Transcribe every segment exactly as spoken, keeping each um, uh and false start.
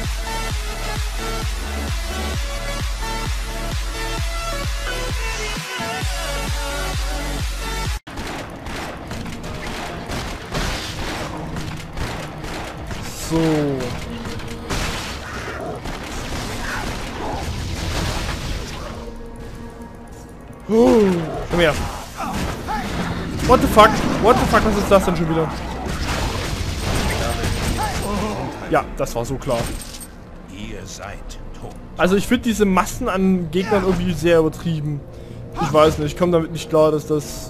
So. Uh, komm her. What the fuck? What the fuck? Was ist das denn schon wieder? Ja, das war so klar. Ihr seid tot. Also ich finde diese Massen an Gegnern irgendwie sehr übertrieben. Ich weiß nicht, ich komme damit nicht klar, dass das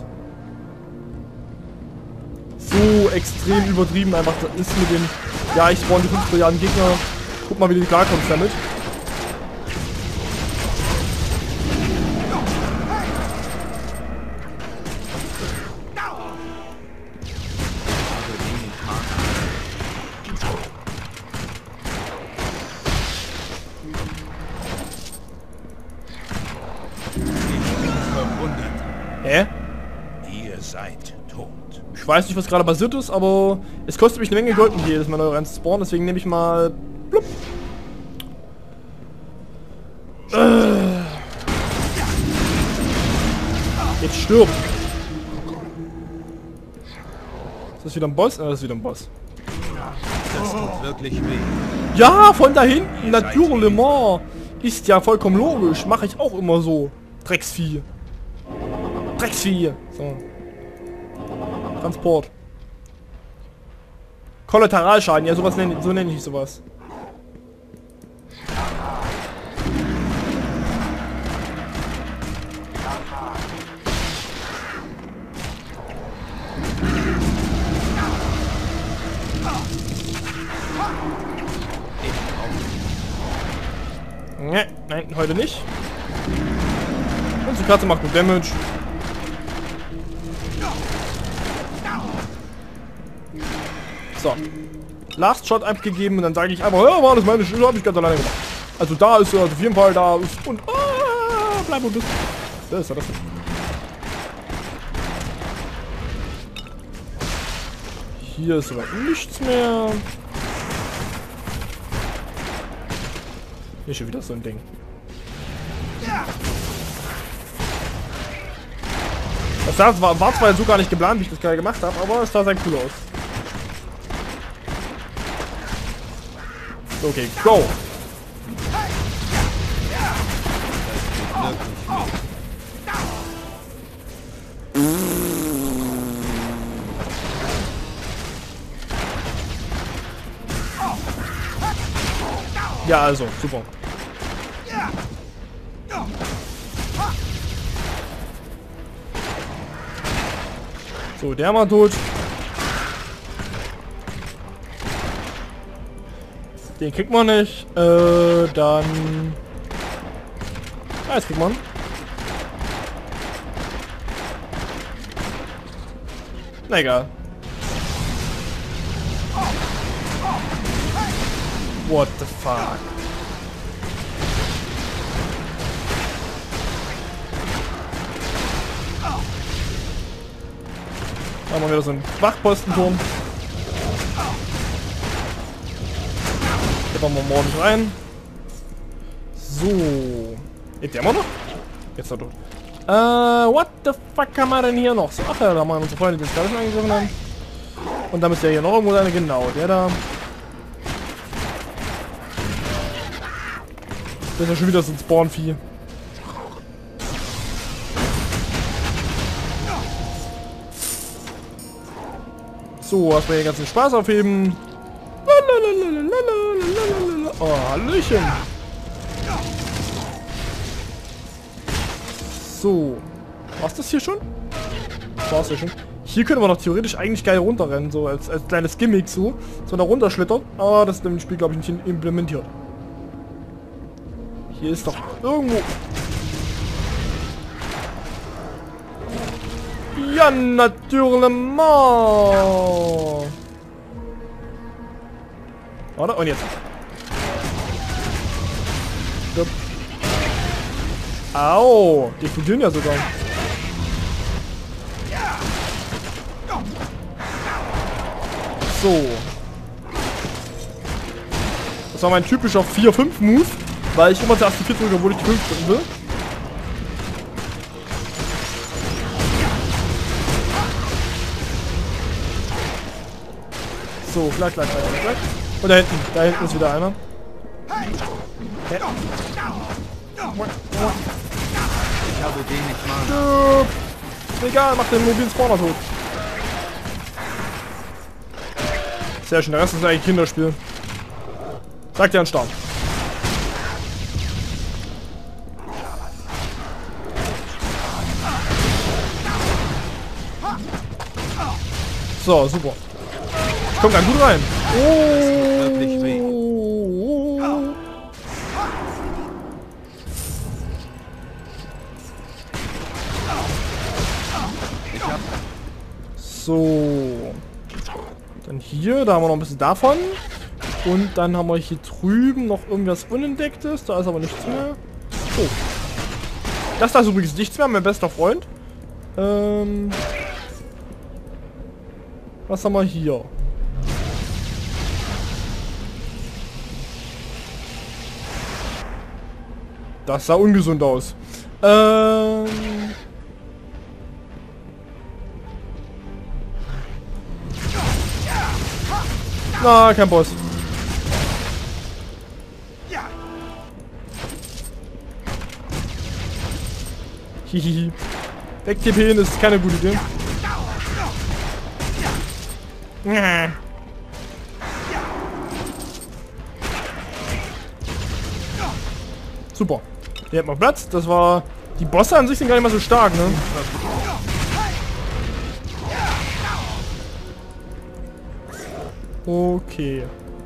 so extrem übertrieben einfach ist mit dem, ja, ich spawn die fünf Milliarden Gegner, guck mal, wie du klarkommst damit. Hä? Ihr seid tot. Ich weiß nicht, was gerade passiert ist, aber es kostet mich eine Menge Gold, um jedes Mal neu rein zu spawnen, deswegen nehme ich mal... Blub. Äh. Jetzt stirbt. Ist das wieder ein Boss? Ah, das ist wieder ein Boss. Das tut wirklich weh. Ja, von da hinten, natürlich. Ist ja vollkommen logisch. Mache ich auch immer so. Drecksvieh. Drecksvieh. So. Transport. Kollateralschaden, ja, sowas nenne, so nenne ich sowas. Ne, nein, heute nicht. Und die Katze macht gut Damage. So. Last Shot abgegeben und dann sage ich einfach, ja, war das meine Schule, habe ich ganz alleine gemacht. Also da ist er, also auf jeden Fall da ist und ah, bleib und das. Da ist er, das. Hier ist aber nichts mehr. Hier ist schon wieder so ein Ding. Das war, war zwar so gar nicht geplant, wie ich das gerade gemacht habe, aber es sah sehr cool aus. Okay, go! Ja, also, super. So, der mal tot. Den kriegt man nicht. Äh, dann... Ah, jetzt kriegt man. Na egal. What the fuck? Da haben wir wieder so einen Wachpostenturm. Hier bauen wir morgen rein. So. Lebt der immer noch? Jetzt ist er tot. Äh, what the fuck haben wir denn hier noch? So, ach ja, da haben wir unsere Freunde, die uns gerade schon angegriffen haben. Und da müsste ja hier noch irgendwo sein. Genau, der da. Das ist ja schon wieder so ein Spawnvieh. So, erstmal den ganzen Spaß aufheben. Oh, Hallöchen. So. War's das hier schon? War's ja schon. Hier könnte man noch theoretisch eigentlich geil runterrennen, so als, als kleines Gimmick so. So da runterschlittert. Aber das ist im Spiel, glaube ich, nicht implementiert. Hier ist doch irgendwo... Ja, natürlich. Warte, und jetzt. Stopp. Au, die explodieren ja sogar. So. Das war mein typischer vier fünf Move, weil ich immer zuerst die vier drücke, obwohl ich die fünf drücken will. So, gleich, gleich, gleich, gleich. Und da hinten, da hinten ist wieder einer. Hä? Ich habe wenig Mana. Egal, mach den mobilen Spawner tot. Sehr schön, der Rest ist eigentlich Kinderspiel. Sagt ja ein Start. So, super. Ich komm ganz gut rein. Oh. Wirklich weh. So. Dann hier, da haben wir noch ein bisschen davon. Und dann haben wir hier drüben noch irgendwas Unentdecktes. Da ist aber nichts mehr. Oh. Das da ist übrigens nichts mehr, mein bester Freund. Ähm. Was haben wir hier? Das sah ungesund aus. Ähm. Na, kein Boss. Hihihi. Weg-T P ist keine gute Idee. Super. Hier hat man Platz. Das war... Die Bosse an sich sind gar nicht mal so stark, ne? Okay.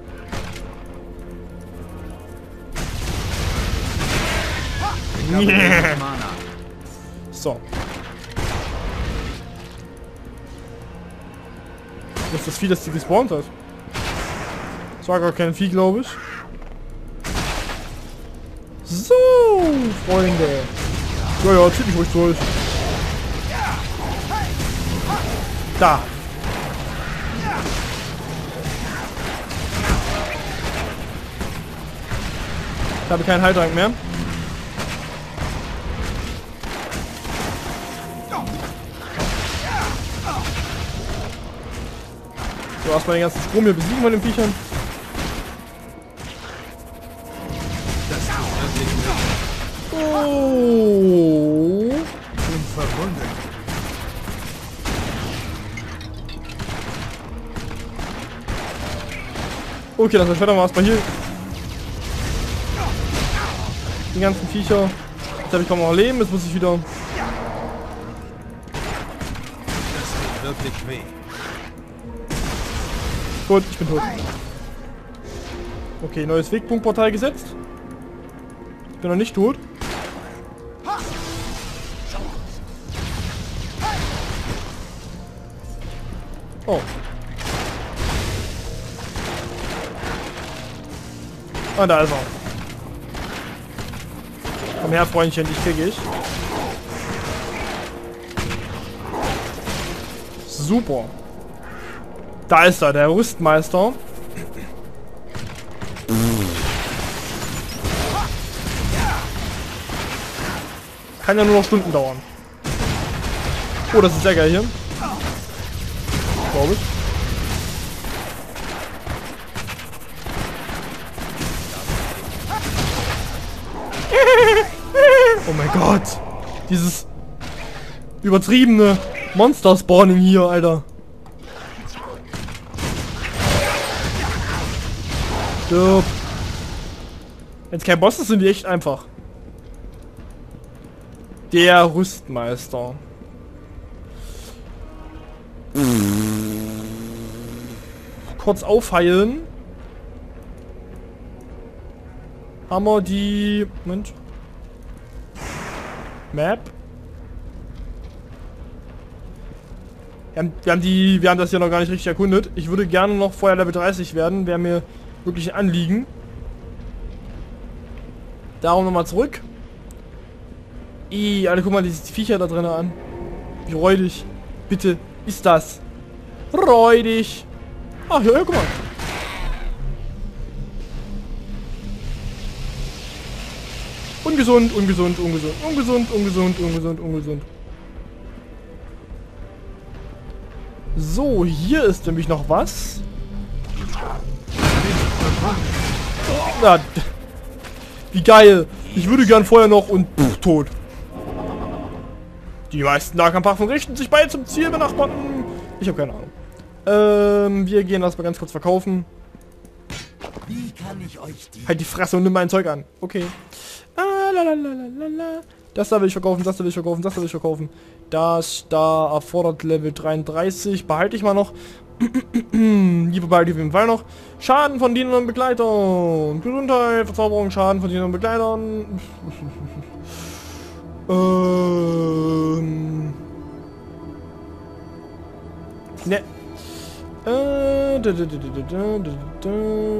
Ich habe wenig Mana. So. Das ist das Vieh, das sie gespawnt hat. Das war gar kein Vieh, glaube ich. So, Freunde. Ja, ja, zieh dich ruhig durch. Da. Ich habe keinen Heiltrank mehr. So, erstmal den ganzen Strom hier besiegen von den Viechern. Oh. Bin verwundet. Okay, das ist mal erstmal hier. Die ganzen Viecher. Jetzt habe ich kaum noch Leben, jetzt muss ich wieder. Das tut wirklich weh. Gut, ich bin tot. Okay, neues Wegpunktportal gesetzt. Ich bin noch nicht tot. Oh. Ah, da ist er. Komm her, Freundchen, dich krieg ich. Super. Da ist er, der Rüstmeister. Kann ja nur noch Stunden dauern. Oh, das ist sehr geil hier. Glaube ich. Oh mein Gott. Dieses übertriebene Monster-Spawning hier, Alter. Stirb. Wenn es kein Boss ist, sind die echt einfach. Der Rüstmeister. Kurz aufheilen. Haben wir die... Moment. Map. Wir haben, wir haben die... Wir haben das hier noch gar nicht richtig erkundet. Ich würde gerne noch vorher Level dreißig werden. Wäre mir wirklich ein Anliegen. Darum nochmal zurück. Ih, alle guck mal die Viecher da drin an. Wie räudig. Bitte, ist das. Räudig. Ach ja, ja, guck mal. Ungesund, ungesund, ungesund, ungesund, ungesund, ungesund, ungesund. So, hier ist nämlich noch was. Na, wie geil. Ich würde gern vorher noch und pff, tot. Die meisten Nahkampfwaffen richten sich beide zum Ziel benachbarten. Ich habe keine Ahnung. Ähm, wir gehen das mal ganz kurz verkaufen. Wie kann ich euch die... Halt die Fresse und nimm mein Zeug an. Okay. Ah, lalalala. Das da will ich verkaufen, das da will ich verkaufen, das da will ich verkaufen. Das da erfordert Level dreiunddreißig. Behalte ich mal noch. Hier behalte ich auf jeden Fall noch. Schaden von Dienern und Begleitern. Gesundheit, Verzauberung, Schaden von Dienern und Begleitern. ähm... Ne. Äh, da, da, da, da, da, da,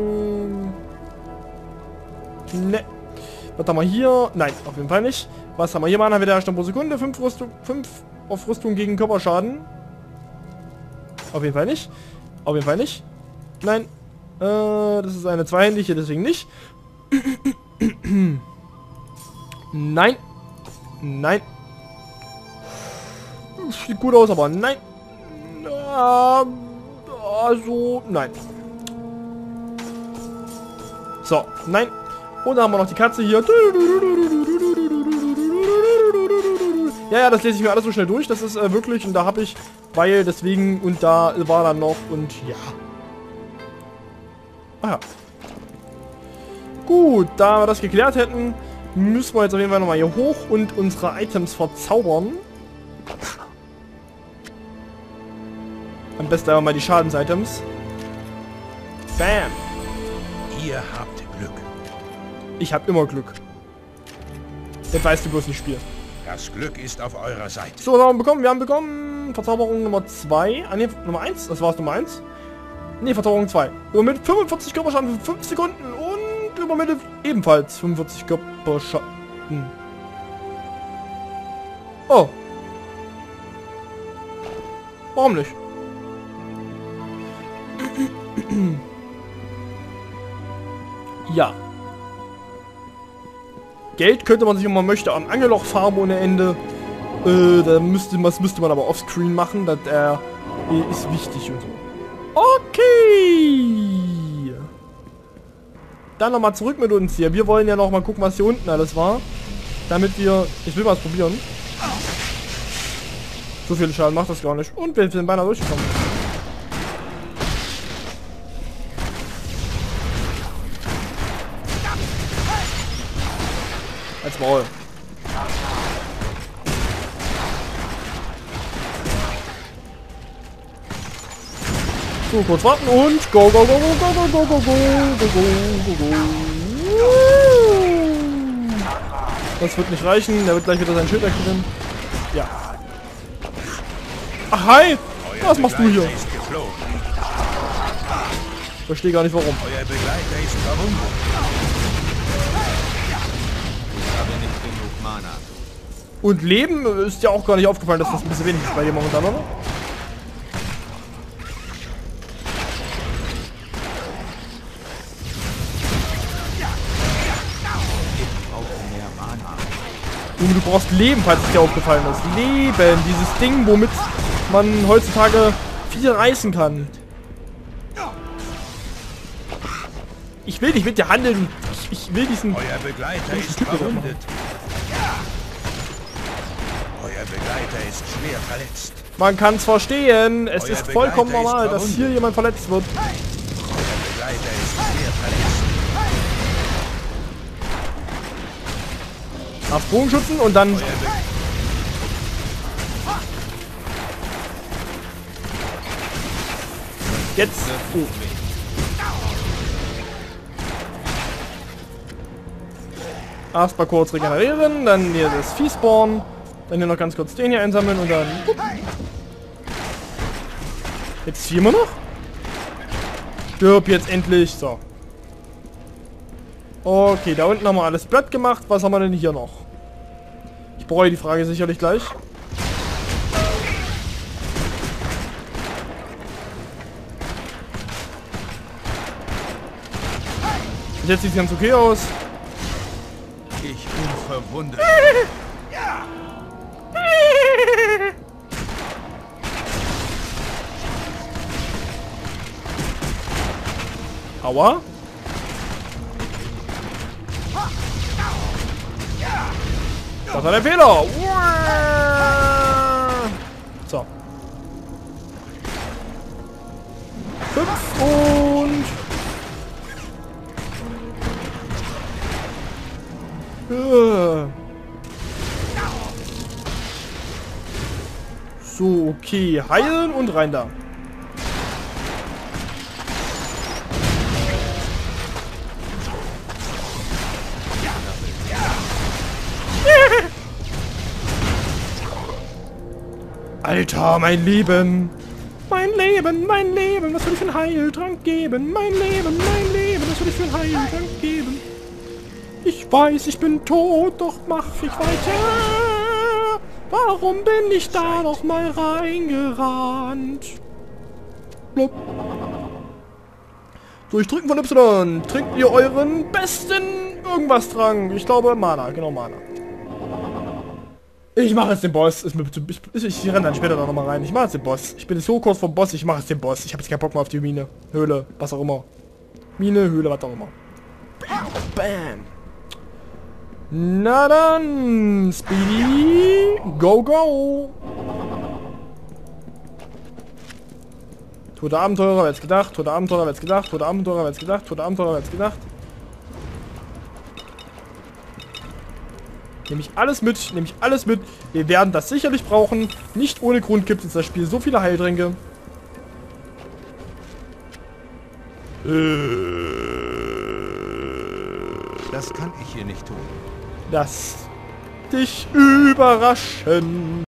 ne. Was haben wir hier? Nein, auf jeden Fall nicht. Was haben wir hier? Mana Wiederherstellung pro Sekunde. fünf Rüstung, fünf auf Rüstung gegen Körperschaden. Auf jeden Fall nicht. Auf jeden Fall nicht. Nein. Äh, das ist eine zweihändige, deswegen nicht. Nein. Nein. Sieht gut aus, aber nein. Also, nein. So, nein. Und dann haben wir noch die Katze hier. Ja, ja, das lese ich mir alles so schnell durch. Das ist äh, wirklich, und da habe ich, weil deswegen, und da war dann noch, und ja. Aha. Gut, da wir das geklärt hätten, müssen wir jetzt auf jeden Fall nochmal hier hoch und unsere Items verzaubern. Am besten aber mal die Schadens-Items. Bam. Ihr habt Glück. Ich hab immer Glück. Jetzt weißt du bloß nicht spielen. Das Glück ist auf eurer Seite. So, was haben wir bekommen? Wir haben bekommen Verzauberung Nummer zwei. Ah, ne, Nummer eins. Das war's, Nummer eins. Ne, Verzauberung zwei. Über mit fünfundvierzig Körperschaden für fünf Sekunden und über Mitte ebenfalls fünfundvierzig Körperschaden. Oh. Warum nicht? Ja. Geld könnte man sich, wenn man möchte, am Angelloch farmen ohne Ende. Äh, da müsste, das müsste man aber offscreen machen. Das äh, ist wichtig und so. Okay. Dann nochmal zurück mit uns hier. Wir wollen ja noch mal gucken, was hier unten alles war. Damit wir... Ich will mal was probieren. So viel Schaden macht das gar nicht. Und wir sind beinahe durchgekommen. Als Maul. So, kurz warten und go, go, go, go, go, go, go, go, go, go, go, go. Das wird nicht reichen, der wird gleich wieder sein Schild aktivieren. Ja. Ach, hi! Was machst du hier? Ich verstehe gar nicht warum. Euer Begleiter ist verwundet. Ich habe nicht genug Mana. Und Leben ist ja auch gar nicht aufgefallen, dass das ein bisschen wenig ist bei dir momentan, oder? Junge, du brauchst Leben, falls es dir aufgefallen ist. Leben, dieses Ding, womit man heutzutage viel reißen kann. Ich will nicht mit dir handeln. Ich, ich will diesen... Euer Begleiter ist verwundet. Euer Begleiter ist schwer verletzt. Man kann es verstehen. Es Euer ist vollkommen Begleiter normal, ist dass hier jemand verletzt wird. Euer Begleiter ist schwer verletzt. Auf Bogenschützen und dann... Euer Be Jetzt... Oh. Erstmal kurz regenerieren, dann hier das Vieh spawnen, dann hier noch ganz kurz den hier einsammeln und dann... Jetzt vier immer noch? Stirb jetzt endlich, so. Okay, da unten haben wir alles platt gemacht. Was haben wir denn hier noch? Ich bereue die Frage sicherlich gleich. Jetzt sieht es ganz okay aus. Ich bin verwundet. Aua. Das war der Fehler. So. Fünf und... So, okay. Heilen und rein da. Alter, mein Leben. Mein Leben, mein Leben. Was soll ich für einen Heiltrank geben? Mein Leben, mein Leben. Was soll ich für einen Heiltrank geben? Ich weiß, ich bin tot, doch mach ich weiter. Warum bin ich da noch mal reingerannt? Blub. Durchdrücken von Y. Trinkt ihr euren besten irgendwas Trank. Ich glaube Mana, genau Mana. Ich mache jetzt den Boss. Ich, ich, ich renne dann später da nochmal rein. Ich mache jetzt den Boss. Ich bin jetzt so kurz vom Boss. Ich mache jetzt den Boss. Ich habe jetzt keinen Bock mehr auf die Mine. Höhle. Was auch immer. Mine, Höhle, was auch immer. Bam. Na dann. Speedy. Go, go. Tote Abenteurer, wer jetzt gedacht. Tote Abenteurer, wer jetzt gedacht. Tote Abenteurer, wer jetzt gedacht. Tote Abenteurer, wer jetzt gedacht. Nehme ich alles mit, nehme ich alles mit. Wir werden das sicherlich brauchen. Nicht ohne Grund gibt es das Spiel so viele Heiltränke. Das kann ich hier nicht tun. Lass dich überraschen.